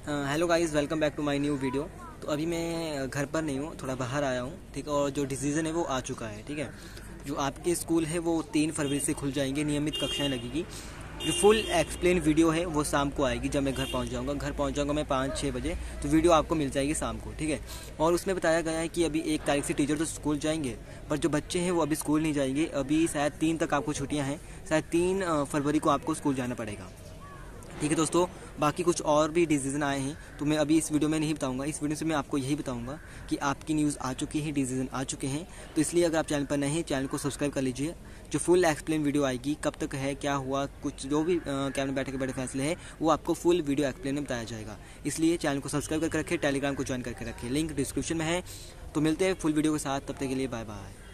Hello guys, welcome back to my new video. तो अभी मैं घर पर नहीं हूँ, थोड़ा बाहर आया हूँ, ठीक है। और जो डिसीज़न है वो आ चुका है, ठीक है। जो आपके स्कूल है वो 3 फरवरी से खुल जाएंगे, नियमित कक्षाएं लगेगी। जो फुल एक्सप्लेन वीडियो है वो शाम को आएगी, जब मैं घर पहुँच जाऊँगा मैं 5-6 बजे। तो वीडियो आपको मिल जाएगी शाम को, ठीक है। और उसमें बताया गया है कि अभी 1 तारीख से टीचर तो स्कूल जाएंगे, पर जो बच्चे हैं वो अभी स्कूल नहीं जाएंगे। अभी शायद 3 तक आपको छुट्टियाँ हैं, शायद 3 फरवरी को आपको स्कूल जाना पड़ेगा, ठीक है दोस्तों। बाकी कुछ और भी डिसीजन आए हैं तो मैं अभी इस वीडियो में नहीं बताऊंगा। इस वीडियो से मैं आपको यही बताऊंगा कि आपकी न्यूज़ आ चुकी है, डिसीजन आ चुके हैं। तो इसलिए अगर आप चैनल पर नए हैं, चैनल को सब्सक्राइब कर लीजिए। जो फुल एक्सप्लेन वीडियो आएगी, कब तक है, क्या हुआ, कुछ जो भी कैबिनेट बैठक के बड़े फैसले हैं, वो आपको फुल वीडियो एक्सप्लेन में बताया जाएगा। इसलिए चैनल को सब्सक्राइब करके रखें, टेलीग्राम को ज्वाइन करके रखें, लिंक डिस्क्रिप्शन में है। तो मिलते हैं फुल वीडियो के साथ, तब तक के लिए बाय बाय।